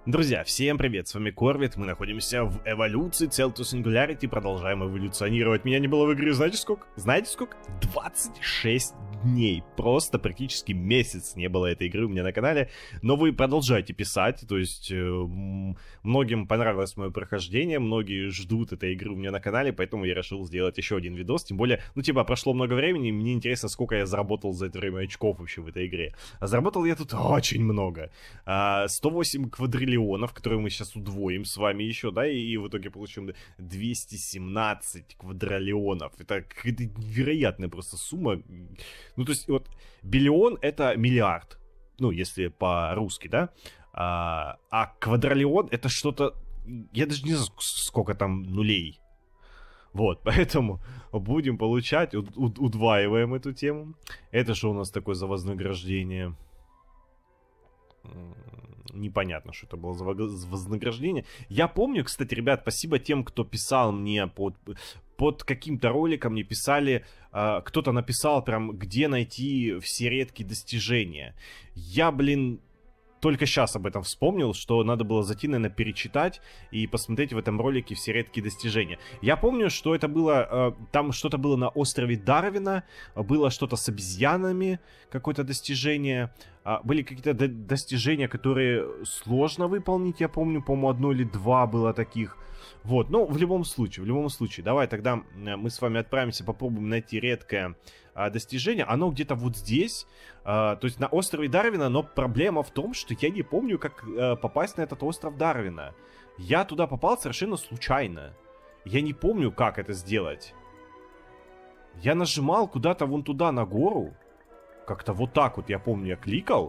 Друзья, всем привет, с вами Корвет, мы находимся в эволюции Celtus Singularity, продолжаем эволюционировать. Меня не было в игре, знаете сколько? 26 дней, просто практически месяц не было этой игры у меня на канале, но вы продолжаете писать, то есть многим понравилось мое прохождение, многие ждут этой игры у меня на канале, поэтому я решил сделать еще один видос, тем более, прошло много времени, и мне интересно, сколько я заработал за это время очков вообще в этой игре. А заработал я тут очень много, 108 квадриллионов, которые мы сейчас удвоим с вами еще, да, и в итоге получим 217 квадриллионов. Это какая-то невероятная просто сумма. Ну, то есть, вот, биллион — это миллиард, ну, если по-русски, да, а квадриллион — это что-то, я даже не знаю, сколько там нулей. Вот, поэтому будем получать, удваиваем эту тему. Это что у нас такое за вознаграждение? Непонятно, что это было за вознаграждение. Я помню, кстати, ребят, спасибо тем, кто писал мне под каким-то роликом, мне писали, кто-то написал прям, где найти все редкие достижения. Я, только сейчас об этом вспомнил, что надо было зайти, наверное, перечитать и посмотреть в этом ролике все редкие достижения. Я помню, что это было, там что-то было на острове Дарвина, было что-то с обезьянами, какое-то достижение, были какие-то достижения, которые сложно выполнить, я помню, по-моему, 1 или 2 было таких. Вот, но в любом случае, давай тогда мы с вами отправимся, попробуем найти редкое достижение. Оно где-то вот здесь, то есть на острове Дарвина, но проблема в том, что я не помню, как попасть на этот остров Дарвина. Я туда попал совершенно случайно. Я не помню, как это сделать. Я нажимал куда-то вон туда, на гору. Как-то вот так вот, я помню, я кликал.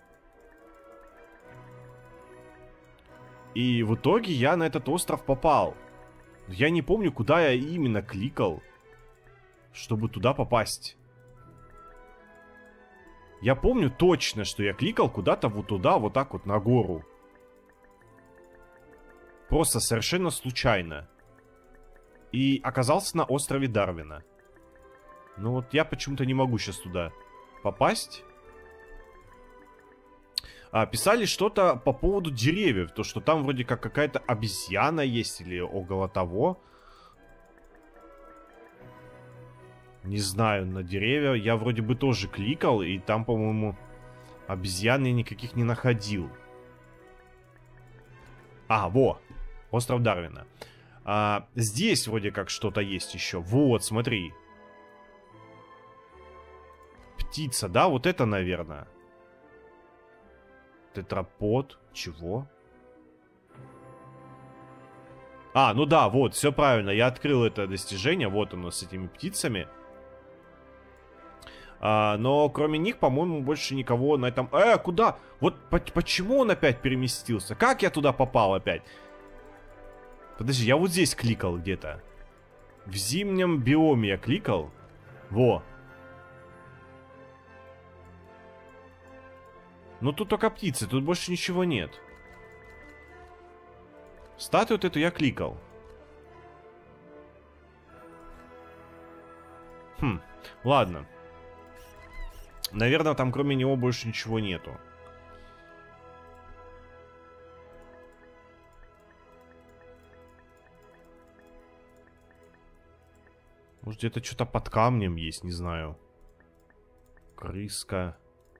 И в итоге я на этот остров попал. Я не помню, куда я именно кликал, чтобы туда попасть. Я помню точно, что я кликал куда-то вот туда, вот так вот на гору. Просто совершенно случайно. И оказался на острове Дарвина. Ну вот я почему-то не могу сейчас туда попасть. Писали что-то по поводу деревьев. То, что там вроде как какая-то обезьяна есть или около того. Не знаю, на деревья я вроде бы тоже кликал. И там, по-моему, обезьян я никаких не находил. Во! Остров Дарвина. Здесь вроде как что-то есть еще. Вот, смотри. Птица, да? Вот это, наверное. Тетрапод. Чего? Ну да, вот, все правильно. Я открыл это достижение. Вот оно с этими птицами. Но кроме них, по-моему, больше никого на этом... Куда? Вот почему он опять переместился? Как я туда попал опять? Подожди, я вот здесь кликал где-то. В зимнем биоме я кликал. Во. Ну тут только птицы, тут больше ничего нет. Статую вот эту я кликал. Ладно. Наверное, там кроме него больше ничего нету. Может, где-то что-то под камнем есть, не знаю. Крыска.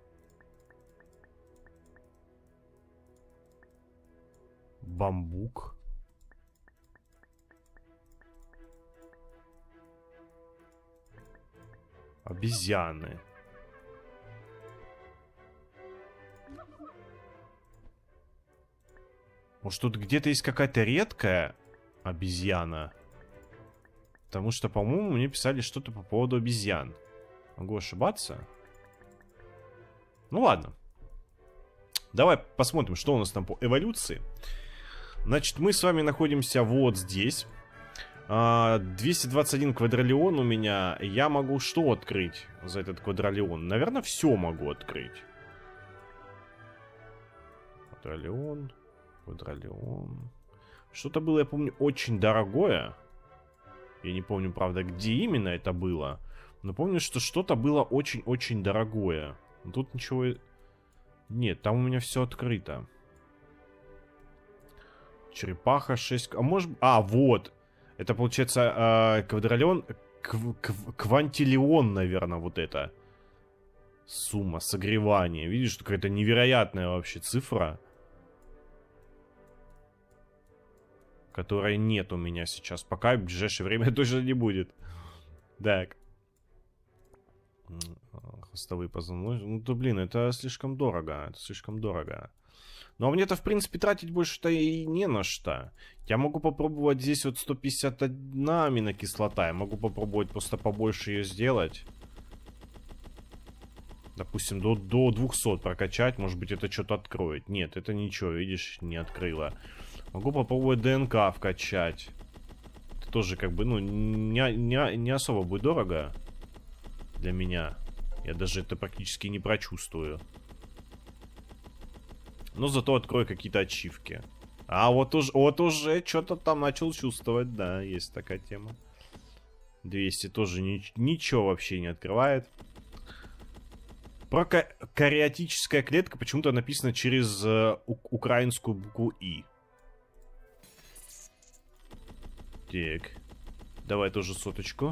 Бамбук. Обезьяны. Может, тут где-то есть какая-то редкая обезьяна? Потому что, по-моему, мне писали что-то по поводу обезьян. Могу ошибаться? Ну ладно. Давай посмотрим, что у нас там по эволюции. Значит, мы с вами находимся вот здесь. 221 квадриллион у меня. Я могу что открыть за этот квадриллион? Наверное, все могу открыть. Квадриллион. Что-то было, я помню, очень дорогое. Я не помню, правда, где именно это было. Но помню, что что-то было очень-очень дорогое. Но тут ничего... Нет, там у меня все открыто. Черепаха 6... А может... А, вот. Это получается квадриллион... Квантиллион, наверное, вот это. Сумма согревания. Видишь, какая-то невероятная вообще цифра. Которой нет у меня сейчас. Пока в ближайшее время точно не будет. Так. Хвостовые позвоночники. Ну, то, блин, это слишком дорого. Это слишком дорого. Но мне-то, в принципе, тратить больше-то и не на что. Я могу попробовать здесь вот 151 аминокислота. Я могу попробовать просто побольше ее сделать. Допустим, до 200 прокачать. Может быть, это что-то откроет. Нет, это ничего, видишь, не открыло. Могу попробовать ДНК вкачать. Это тоже как бы, ну, не особо будет дорого для меня. Я даже это практически не прочувствую. Но зато открою какие-то ачивки. А вот уже что-то там начал чувствовать. Да, есть такая тема. 200 тоже ничего вообще не открывает. Прокариотическая клетка почему-то написано через украинскую букву И. Так. Давай тоже соточку.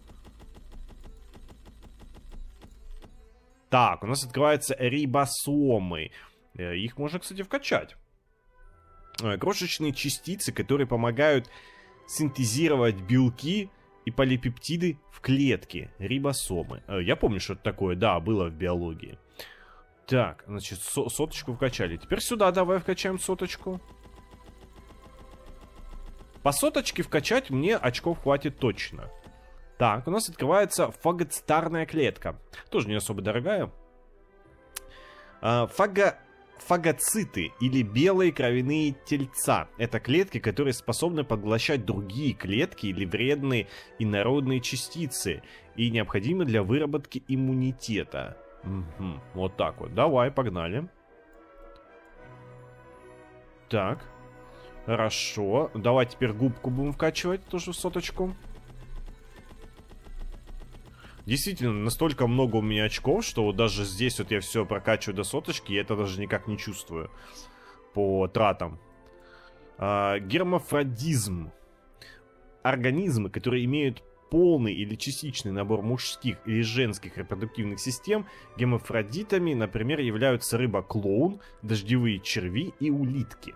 Так, у нас открываются рибосомы. Их можно, кстати, вкачать. Крошечные частицы, которые помогают синтезировать белки и полипептиды в клетке. Рибосомы. Я помню, что это такое. Да, было в биологии. Так, значит, соточку вкачали. Теперь сюда давай вкачаем соточку. По соточке вкачать мне очков хватит точно. Так, у нас открывается фагоцитарная клетка. Тоже не особо дорогая. Фагоциты или белые кровяные тельца. Это клетки, которые способны поглощать другие клетки или вредные инородные частицы. И необходимы для выработки иммунитета. Угу, вот так вот. Давай, погнали. Так. Хорошо. Давай теперь губку будем вкачивать. Тоже в соточку. Действительно, настолько много у меня очков, что вот даже здесь вот я все прокачиваю до соточки, я это даже никак не чувствую по тратам. Гермафродизм. Организмы, которые имеют полный или частичный набор мужских или женских репродуктивных систем, гермафродитами, например, являются рыба-клоун, дождевые черви и улитки.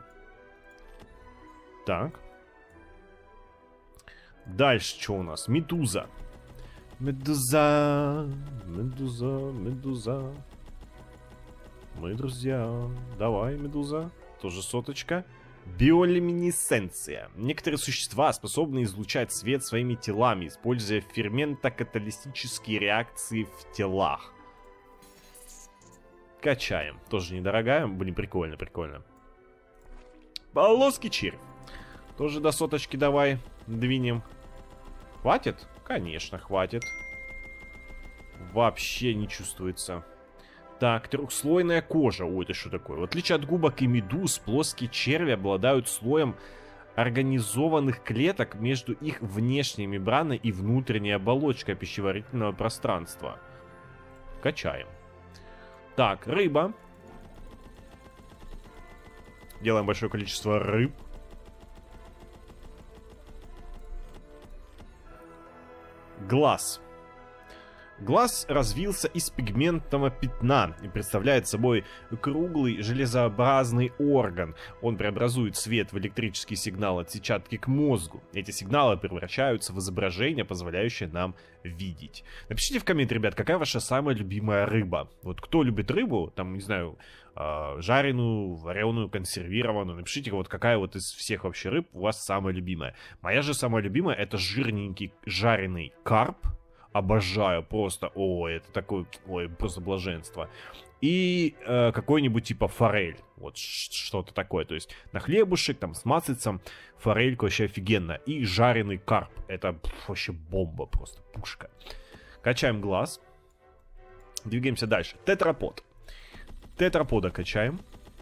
Так. Дальше что у нас? Медуза. Медуза, медуза, медуза. Мы друзья. Давай, медуза. Тоже соточка. Биолюминесценция. Некоторые существа способны излучать свет своими телами, используя ферментокаталитические реакции в телах. Качаем. Тоже недорогая. Блин, прикольно, прикольно. Полоски червь. Тоже до соточки давай двинем. Хватит? Конечно, хватит. Вообще не чувствуется. Так, трехслойная кожа. Ой, это что такое? В отличие от губок и медуз, плоские черви обладают слоем организованных клеток между их внешней мембраной и внутренней оболочкой пищеварительного пространства. Качаем. Так, рыба. Делаем большое количество рыб. Глаз. Глаз развился из пигментного пятна и представляет собой круглый железообразный орган. Он преобразует свет в электрический сигнал от сетчатки к мозгу. Эти сигналы превращаются в изображение, позволяющее нам видеть. Напишите в комментариях, ребят, какая ваша самая любимая рыба. Вот кто любит рыбу, там, не знаю, жареную, вареную, консервированную. Напишите, вот какая вот из всех вообще рыб у вас самая любимая. Моя же самая любимая — это жирненький жареный карп. Обожаю просто. Ой, это такое, ой, просто блаженство. И какой-нибудь типа форель. Вот что-то такое. То есть на хлебушек, там, с маслицем. Форелька вообще офигенно. И жареный карп. Это вообще бомба просто. Пушка. Качаем глаз. Двигаемся дальше. Тетрапод. Тетрапода качаем.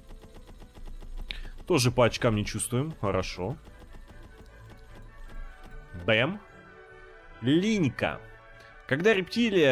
Тоже по очкам не чувствуем. Хорошо. Бэм. Линька. Когда рептилия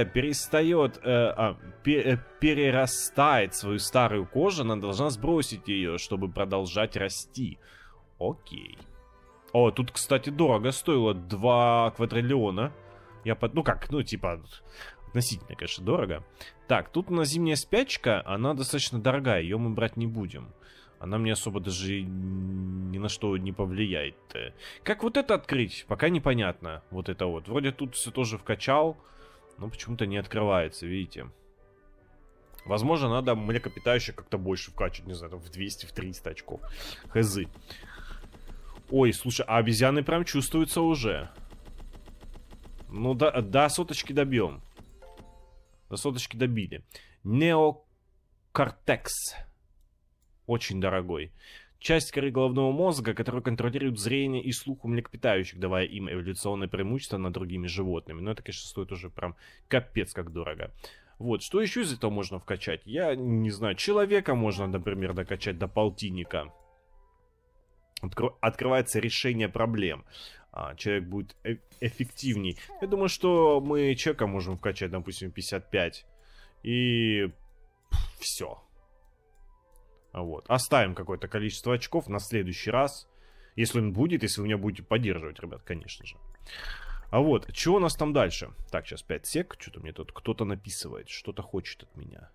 перерастает свою старую кожу, она должна сбросить ее, чтобы продолжать расти. Окей. О, тут, кстати, дорого стоило 2 квадриллиона. Ну как, ну типа, относительно, конечно, дорого. Так, тут у нас зимняя спячка, она достаточно дорогая, ее мы брать не будем. Она мне особо даже ни на что не повлияет. Как вот это открыть? Пока непонятно. Вот это вот. Вроде тут все тоже вкачал, но почему-то не открывается, видите. Возможно, надо млекопитающих как-то больше вкачивать, не знаю, там в 200, в 300 очков. Хз. Ой, слушай, а обезьяны прям чувствуются уже. Ну, до соточки добьем. До соточки добили. Неокортекс. Очень дорогой. Часть коры головного мозга, которая контролирует зрение и слух у млекопитающих, давая им эволюционное преимущество над другими животными. Но это, конечно, стоит уже прям капец как дорого. Вот, что еще из этого можно вкачать? Я не знаю, человека можно, например, докачать до полтинника. Открывается решение проблем. Человек будет эффективней. Я думаю, что мы человека можем вкачать, допустим, 55. И все. Вот. Оставим какое-то количество очков на следующий раз. Если он будет, если вы меня будете поддерживать, ребят, конечно же. А вот, что у нас там дальше? Так, сейчас 5 сек. Что-то мне тут кто-то написывает. Что-то хочет от меня.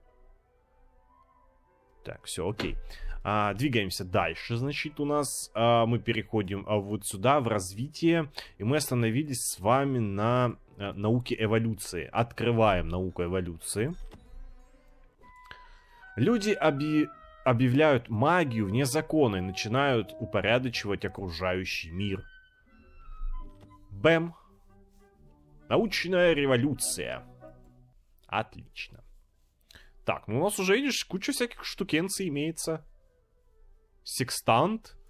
Так, все, окей. Двигаемся дальше. Значит, у нас мы переходим вот сюда, в развитие. И мы остановились с вами на науке эволюции. Открываем науку эволюции. Люди объявляют магию вне закона и начинают упорядочивать окружающий мир. Бэм. Научная революция. Отлично. Так, ну у нас уже, видишь, куча всяких штукенций имеется. Секстант.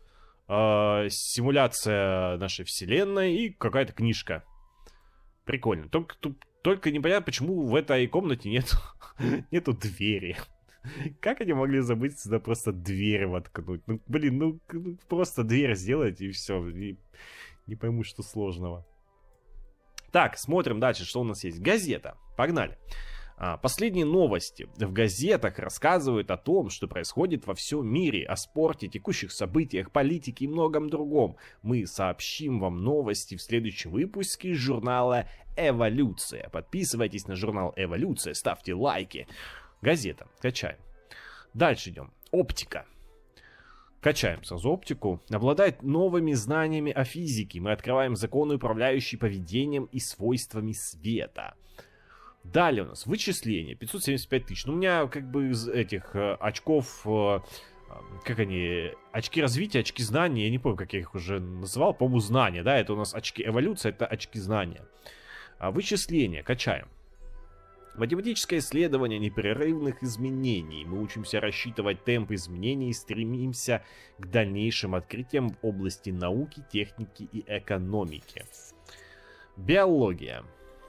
Симуляция нашей вселенной и какая-то книжка. Прикольно. Только непонятно, почему в этой комнате нету двери. Как они могли забыть сюда просто дверь воткнуть? Ну, блин, ну просто дверь сделать и все. И не пойму, что сложного. Так, смотрим дальше, что у нас есть. Газета. Погнали. Последние новости в газетах рассказывают о том, что происходит во всем мире, о спорте, текущих событиях, политике и многом другом. Мы сообщим вам новости в следующем выпуске журнала «Эволюция». Подписывайтесь на журнал «Эволюция», ставьте лайки. Газета. Качаем. Дальше идем. Оптика. Качаем сразу оптику. Обладает новыми знаниями о физике. Мы открываем законы, управляющие поведением и свойствами света. Далее у нас вычисление. 575 тысяч. Ну, у меня как бы из этих очков... Как они? Очки развития, очки знания. Я не помню, как я их уже называл. По-моему, знания. Да, это у нас очки эволюции, это очки знания. Вычисление. Качаем. Математическое исследование непрерывных изменений. Мы учимся рассчитывать темп изменений и стремимся к дальнейшим открытиям в области науки, техники и экономики. Биология.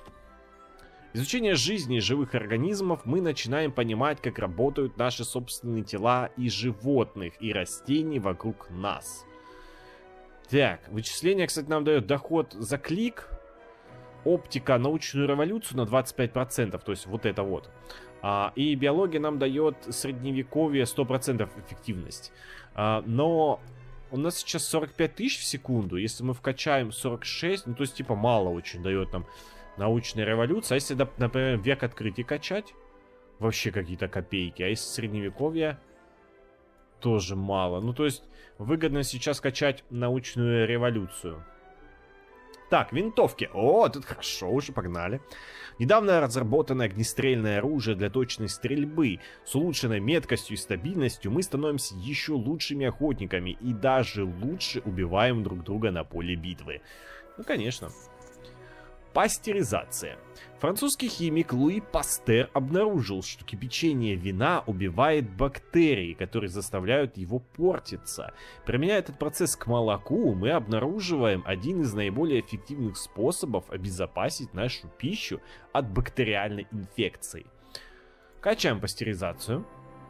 Изучение жизни живых организмов мы начинаем понимать, как работают наши собственные тела и животных, и растений вокруг нас. Так, вычисление, кстати, нам дает доход за клик. Оптика, научную революцию на 25%, то есть вот это вот. И биология нам дает средневековье 100% эффективность. Но у нас сейчас 45 тысяч в секунду. Если мы вкачаем 46, ну то есть типа мало очень дает нам научная революция. А если, например, век открытий качать, вообще какие-то копейки. А если средневековье, тоже мало. Ну то есть выгодно сейчас качать научную революцию. Так, винтовки. О, тут хорошо, уже погнали. Недавно разработанное огнестрельное оружие для точной стрельбы. С улучшенной меткостью и стабильностью мы становимся еще лучшими охотниками и даже лучше убиваем друг друга на поле битвы. Ну, конечно. Пастеризация. Французский химик Луи Пастер обнаружил, что кипячение вина убивает бактерии, которые заставляют его портиться. Применяя этот процесс к молоку, мы обнаруживаем один из наиболее эффективных способов обезопасить нашу пищу от бактериальной инфекции. Качаем пастеризацию.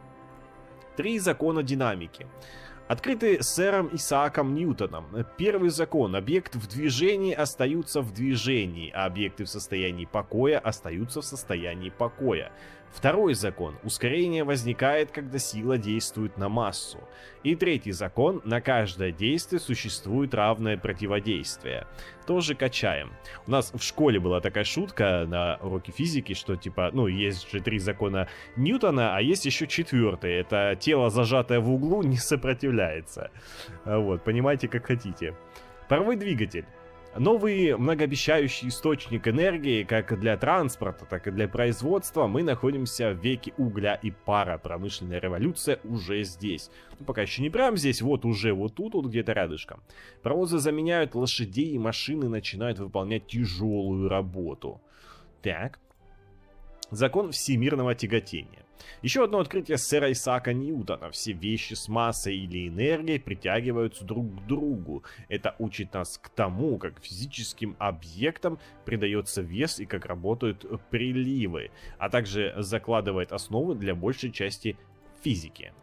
3 закона динамики. Открыты сэром Исааком Ньютоном. Первый закон. Объекты в движении остаются в движении, а объекты в состоянии покоя остаются в состоянии покоя. Второй закон. Ускорение возникает, когда сила действует на массу. И третий закон. На каждое действие существует равное противодействие. Тоже качаем. У нас в школе была такая шутка на уроке физики, что типа, ну, есть же 3 закона Ньютона, а есть еще 4. Это тело, зажатое в углу, не сопротивляется. Вот, понимаете, как хотите. Паровой двигатель. Новый многообещающий источник энергии как для транспорта, так и для производства. Мы находимся в веке угля и пара. Промышленная революция уже здесь. Ну, пока еще не прям здесь, вот уже вот тут, вот где-то рядышком. Паровозы заменяют лошадей, и машины начинают выполнять тяжелую работу. Так. Закон всемирного тяготения. Еще одно открытие сэра Исаака Ньютона. Все вещи с массой или энергией притягиваются друг к другу. Это учит нас к тому, как физическим объектам придается вес и как работают приливы, а также закладывает основы для большей части физики.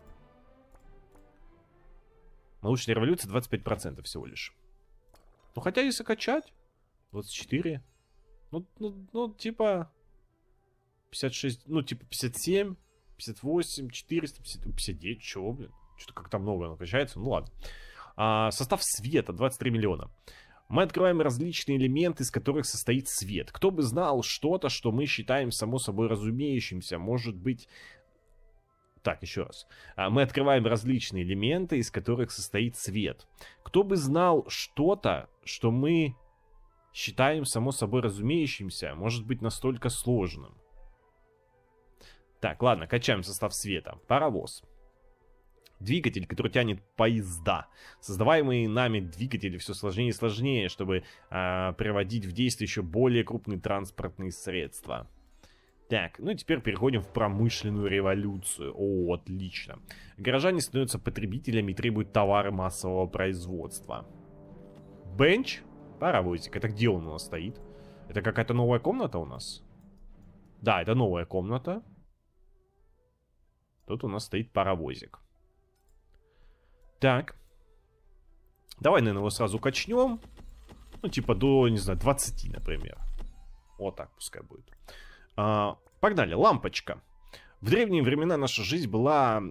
Научная революция 25% всего лишь. Ну хотя если качать, 24. Ну типа 56, ну типа 57. 58, 400, 59, чего, блин? Что-то как-то много оно качается, ну ладно. Состав света, 23 миллиона. Мы открываем различные элементы, из которых состоит свет. Кто бы знал что-то, что мы считаем само собой разумеющимся, может быть... Так, еще раз. Мы открываем различные элементы, из которых состоит свет. Кто бы знал что-то, что мы считаем само собой разумеющимся, может быть настолько сложным. Так, ладно, качаем состав света. Паровоз. Двигатель, который тянет поезда. Создаваемые нами двигатели все сложнее и сложнее, чтобы приводить в действие еще более крупные транспортные средства. Так, ну и теперь переходим в промышленную революцию. О, отлично. Горожане становятся потребителями и требуют товары массового производства. Бенч. Паровозик. Это где он у нас стоит? Это какая-то новая комната у нас? Да, это новая комната. Тут у нас стоит паровозик. Так. Давай, наверное, его сразу качнем. Ну, типа до, не знаю, 20, например. Вот так пускай будет. Погнали. Лампочка. В древние времена наша жизнь была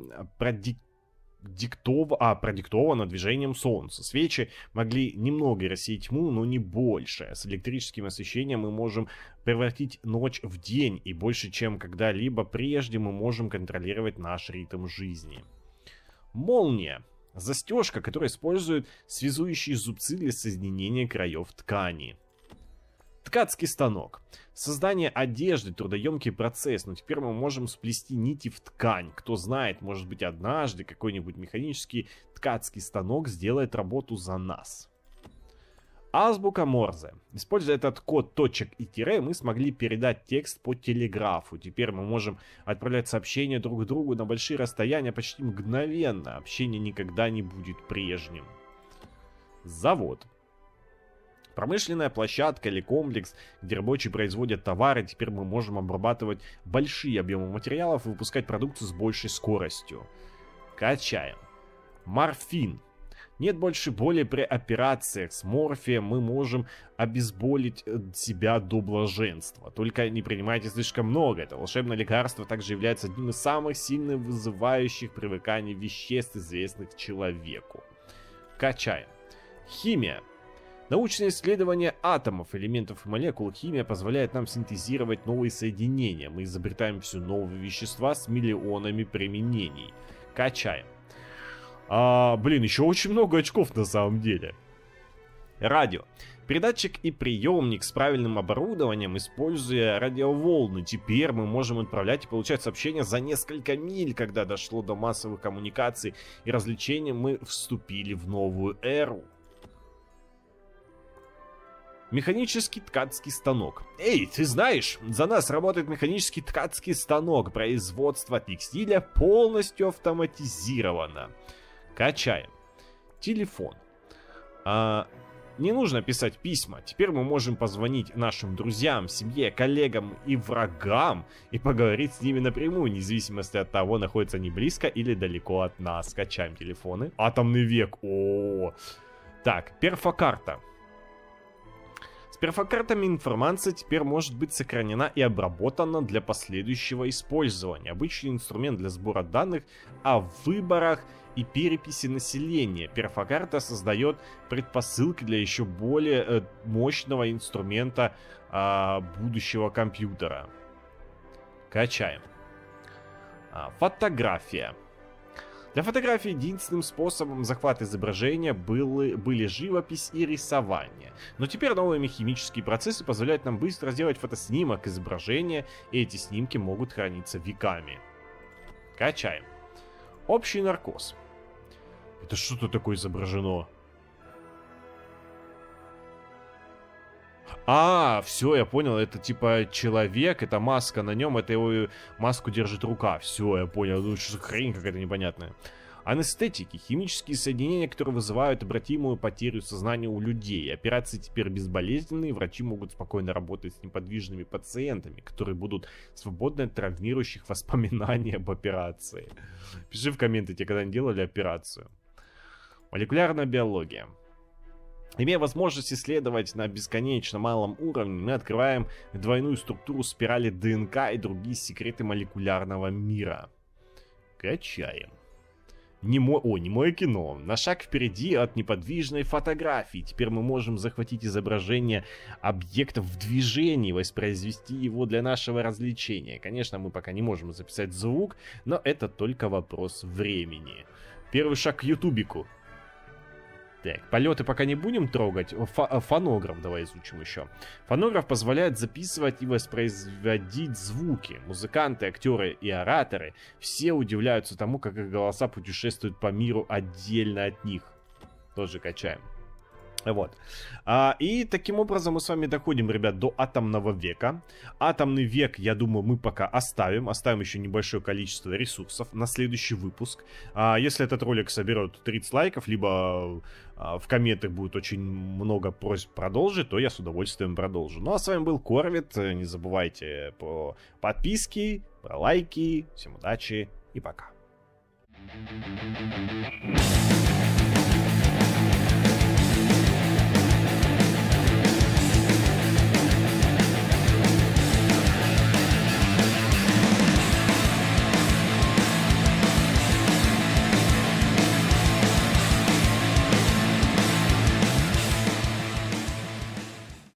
продиктована движением солнца. Свечи могли немного рассеять тьму, но не больше. С электрическим освещением мы можем превратить ночь в день, и больше, чем когда-либо прежде, мы можем контролировать наш ритм жизни. Молния. Застежка, которая использует связующие зубцы для соединения краев ткани. Ткацкий станок. Создание одежды — трудоемкий процесс, но теперь мы можем сплести нити в ткань. Кто знает, может быть, однажды какой-нибудь механический ткацкий станок сделает работу за нас. Азбука Морзе. Используя этот код точек и тире, мы смогли передать текст по телеграфу. Теперь мы можем отправлять сообщения друг другу на большие расстояния почти мгновенно. Общение никогда не будет прежним. Завод. Промышленная площадка или комплекс, где рабочие производят товары. Теперь мы можем обрабатывать большие объемы материалов и выпускать продукцию с большей скоростью. Качаем. Морфин. Нет больше боли при операциях. С морфием мы можем обезболить себя до блаженства. Только не принимайте слишком много. Это волшебное лекарство также является одним из самых сильно вызывающих привыканий веществ, известных человеку. Качаем. Химия. Научное исследование атомов, элементов и молекул. Химия позволяет нам синтезировать новые соединения. Мы изобретаем все новые вещества с миллионами применений. Качаем. Блин, еще очень много очков на самом деле. Радио. Передатчик и приемник с правильным оборудованием, используя радиоволны. Теперь мы можем отправлять и получать сообщения за несколько миль. Когда дошло до массовых коммуникаций и развлечений, мы вступили в новую эру. Механический ткацкий станок. Эй, ты знаешь, за нас работает механический ткацкий станок. Производство текстиля полностью автоматизировано. Качаем. Телефон. Не нужно писать письма. Теперь мы можем позвонить нашим друзьям, семье, коллегам и врагам и поговорить с ними напрямую, вне зависимости от того, находятся они близко или далеко от нас. Качаем телефоны. Атомный век. О-о-о. Так, перфокарта. С С перфокартами информация теперь может быть сохранена и обработана для последующего использования. Обычный инструмент для сбора данных о выборах и переписи населения. Перфокарта создает предпосылки для еще более мощного инструмента будущего компьютера. Качаем. Фотография. Для фотографии единственным способом захвата изображения были живопись и рисование. Но теперь новые химические процессы позволяют нам быстро сделать фотоснимок изображения, и эти снимки могут храниться веками. Качаем. Общий наркоз. Это что-то такое изображено? Все, я понял, это типа человек, это маска на нем, это его маску держит рука. Все, я понял, ну что за хрень какая-то непонятная. Анестетики, химические соединения, которые вызывают обратимую потерю сознания у людей. Операции теперь безболезненные, врачи могут спокойно работать с неподвижными пациентами, которые будут свободны от травмирующих воспоминаний об операции. Пиши в комменты, те когда-нибудь делали операцию. Молекулярная биология. Имея возможность исследовать на бесконечно малом уровне, мы открываем двойную структуру спирали ДНК и другие секреты молекулярного мира. Качаем. Немое кино. На шаг впереди от неподвижной фотографии. Теперь мы можем захватить изображение объектов в движении, воспроизвести его для нашего развлечения. Конечно, мы пока не можем записать звук, но это только вопрос времени. Первый шаг к ютубику. Так, полеты пока не будем трогать. Фонограф давай изучим еще. Фонограф позволяет записывать и воспроизводить звуки. Музыканты, актеры и ораторы все удивляются тому, как их голоса путешествуют по миру отдельно от них. Тоже качаем. Вот. И таким образом мы с вами доходим, ребят, до атомного века. Атомный век, я думаю, мы пока оставим. Оставим еще небольшое количество ресурсов на следующий выпуск. Если этот ролик соберет 30 лайков, либо в комментах будет очень много просьб продолжить, то я с удовольствием продолжу. Ну а с вами был Корвет. Не забывайте про подписки, про лайки. Всем удачи и пока.